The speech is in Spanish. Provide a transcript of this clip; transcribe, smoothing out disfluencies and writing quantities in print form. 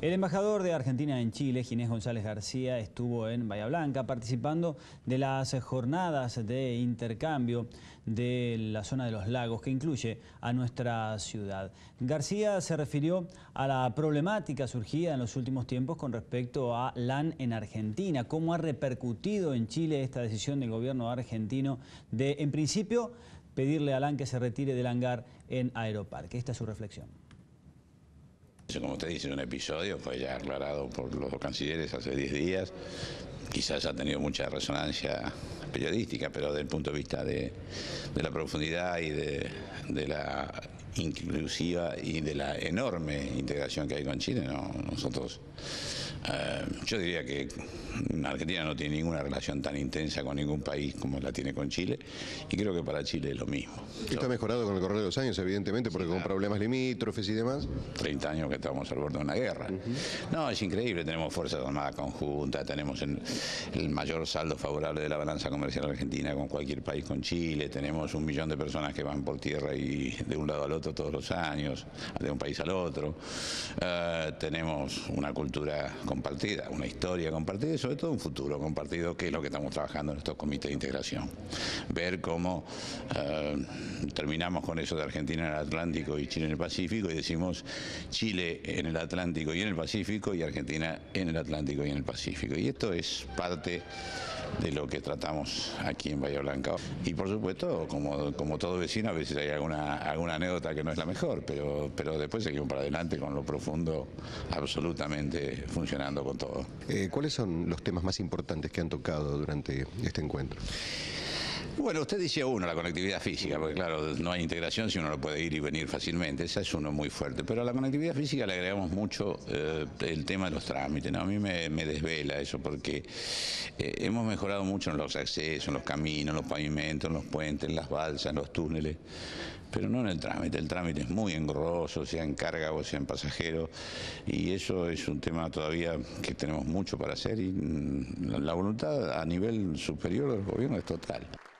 El embajador de Argentina en Chile, Ginés González García, estuvo en Bahía Blanca participando de las jornadas de intercambio de la zona de los lagos que incluye a nuestra ciudad. García se refirió a la problemática surgida en los últimos tiempos con respecto a LAN en Argentina, cómo ha repercutido en Chile esta decisión del gobierno argentino de, en principio, pedirle a LAN que se retire del hangar en Aeroparque. Esta es su reflexión. Como usted dice, es un episodio, fue ya aclarado por los dos cancilleres hace 10 días. Quizás ha tenido mucha resonancia periodística, pero desde el punto de vista de la profundidad y de la inclusiva y de la enorme integración que hay con Chile, nosotros, yo diría que Argentina no tiene ninguna relación tan intensa con ningún país como la tiene con Chile, y creo que para Chile es lo mismo. Esto ha mejorado con el correr de los años, evidentemente, porque con problemas limítrofes y demás. 30 años que estamos al borde de una guerra. No, es increíble, tenemos fuerzas armadas conjuntas, tenemos el mayor saldo favorable de la balanza comercial argentina con cualquier país, con Chile, tenemos 1 millón de personas que van por tierra y de un lado al otro todos los años, de un país al otro, tenemos una cultura compartida, una historia compartida y sobre todo un futuro compartido, que es lo que estamos trabajando en estos comités de integración. Ver cómo terminamos con eso de Argentina en el Atlántico y Chile en el Pacífico, y decimos Chile en el Atlántico y en el Pacífico y Argentina en el Atlántico y en el Pacífico. Y esto es parte de lo que tratamos aquí en Bahía Blanca. Y por supuesto, como todo vecino, a veces hay alguna anécdota que no es la mejor, pero después seguimos para adelante con lo profundo, absolutamente funcionando con todo. ¿Cuáles son los temas más importantes que han tocado durante este encuentro? Bueno, usted decía uno, la conectividad física, porque claro, no hay integración si uno no puede ir y venir fácilmente, esa es uno muy fuerte, pero a la conectividad física le agregamos mucho el tema de los trámites, ¿no? A mí me desvela eso, porque hemos mejorado mucho en los accesos, en los caminos, en los pavimentos, en los puentes, en las balsas, en los túneles, pero no en el trámite es muy engorroso, sea en carga o sea en pasajero, y eso es un tema todavía que tenemos mucho para hacer, y la voluntad a nivel superior del gobierno es total.